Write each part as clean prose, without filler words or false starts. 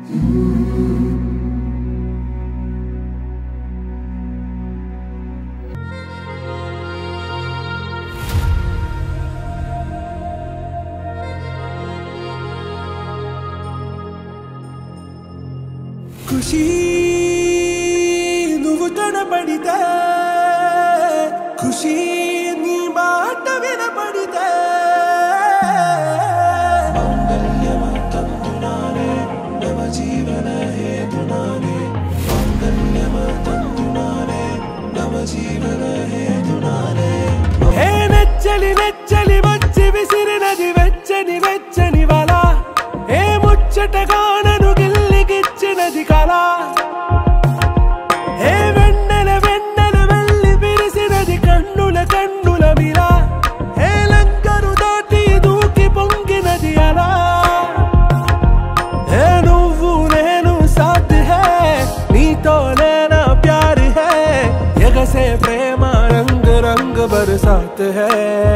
ఖుషీ నువ్వు కనపడితే ఖుషీ నీ మాట వినపడితే మంగళ్యమందునానే నవ జీవన హేతునానే మంగళ్యమందునానే నవ జీవన హేతునానే హే నెచ్చలి నెచ్చలి వచ్చి విసిరినది వెచ్చని వెచ్చని వల ఏ ముచ్చటగా నన్ను గిల్లిగిచ్చినది కళ ఏ వెన్నెల వెన్నెల వెళ్ళి విరిసినది కన్నుల కన్నుల మిల ఏ లంకను దాటి దూకి పొంగినది అలా ఏ నువ్వు నేను సాథ్ హై నీతోనే నా ప్యార్ హై ఎగసే ప్రేమ రంగ్ రంగ్ బరసాత్ హై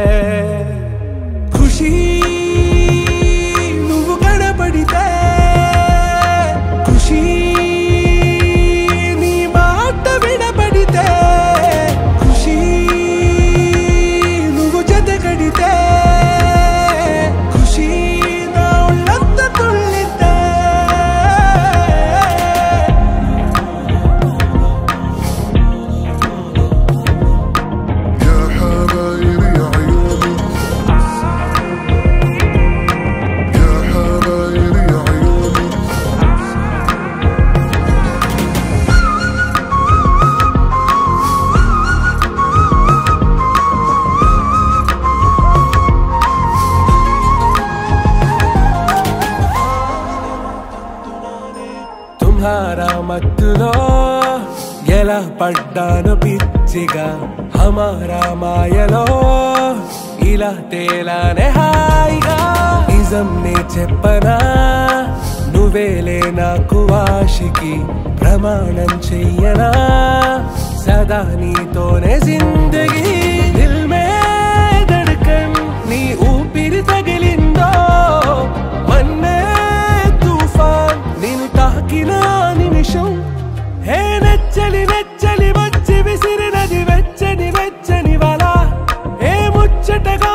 ఖుషీ నువ్వు కనపడితే ఖుషీ నీ మాట వినపడితే ఖుషీ నువ్వు జతగడితే ఖుషీ నా ఒళ్ళంత తుళ్ళితే يا حبايب يا عيوني يا حبايب يا عيوني तुम्हारा మత్తులో ఎలా పడ్డాను పిచ్చిగా హమారా మాయలో ఇలా తేలానే హాయిగా నిజం నే చెప్పనా నువ్వేలే నాకు ఆశికి ప్రమాణం చెయ్యనా సదా నీతోనే జిందగీ దిల్ మే ధడ్కన్ నీ ఊపిరి తగిలిందో మన్నే తుఫాన్ నిన్ను తాకిన నిమిషం హే నెచ్చలి నెచ్చలి వచ్చి విసిరినది వెచ్చని వెచ్చని వల ఏ ముచ్చటగా